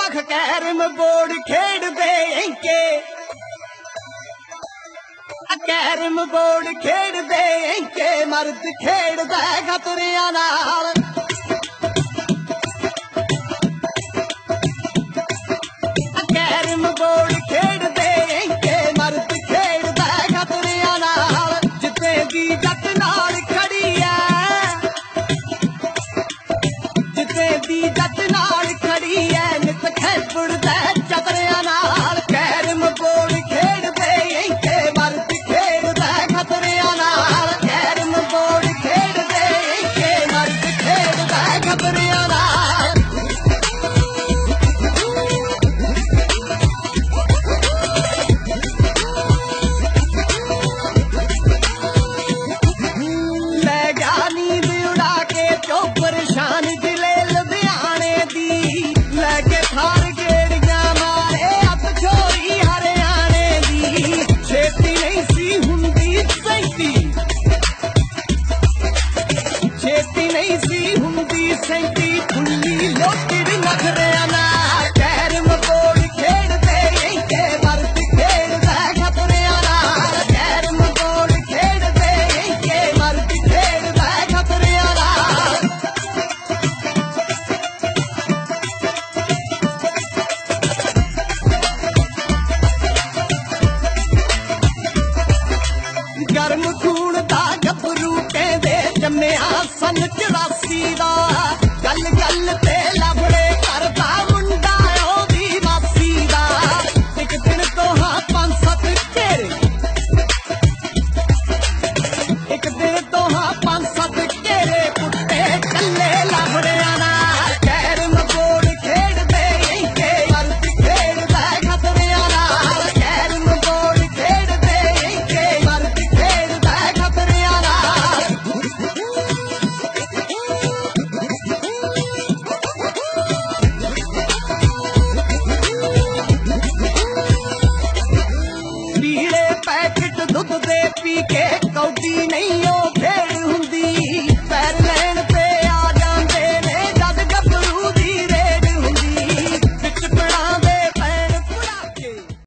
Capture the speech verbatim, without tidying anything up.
ਮਖ carrom board ਖੇਡਦੇ ਇੰਕੇ carrom board ਖੇਡਦੇ ਇੰਕੇ ਮਰਦ ਖੇਡਦਾ ਖਤਰਿਆਂ ਨਾਲ ਕੈਰਮ ਬੋਰਡ ਖੇਡਦੇ ਇੰਕੇ ਮਰਦ ਖੇਡਦਾ ਖਤਰਿਆਂ ਨਾਲ ਜਿੱਤੇ ਦੀ ਜੱਟ ਨਾਲ ਖੜੀ ਐ ਜਿੱਤੇ ਦੀ ਜੱਟ ਨਾਲ ਖੜੀ ਐ ਨਿਤ ਖੇਡਦਾ ਚਤਰਿਆਂ ਨਾਲ ਕੈਰਮ ਬੋਰਡ ਖੇਡਦੇ ਇੰਕੇ ਮਰਦ ਖੇਡਦਾ ਖਤਰਿਆਂ ਨਾਲ ਕੈਰਮ ਬੋਰਡ ਖੇਡਦੇ ਇੰਕੇ ਮਰਦ ਖੇਡਦਾ ਖਤਰਿਆਂ ਨਾਲ ਪਰੇਸ਼ਾਨ ਜ਼ਿਲ੍ਹੇ ਲੁਧਿਆਣੇ ਦੀ ਲੈ ਕੇ ਥਾਰ ਗੇੜੀਆਂ ਮਾਰੇ ਅੱਤ ਛੋਰੀ ਹਰਿਆਣੇ ਦੀ ਛੇਤੀ ਨਹੀਂ ਸੀ ਹੁੰਦੀ ਸੈਂਤੀ ਛੇਤੀ ਨਹੀਂ ਸੀ ਹੁੰਦੀ ਸੈਂਤੀ ਖੁੱਲੀ ਲੋਟੀ ਦੀ ਨਖਰਿਆਂ ਨਾਲ ਕੈਰਮ ਬੋਰਡ ਖੇਡਦੇ ਇੰਕੇ ਮਰਦ ਖੇਡਦਾ ਖਤਰਿਆਂ ਨਾਲ ਕੈਰਮ ਬੋਰਡ ਖੇਡਦੇ ਇੰਕੇ ਮਰਦ ਖੇਡਦਾ ਖਤਰਿਆਂ ਨਾਲ ਗਰਮ ਖੂਨ ਦਾ ਗੱਭਰੂ ਕਹਿੰਦੇ ਜੰਮਿਆ ਸੰਨ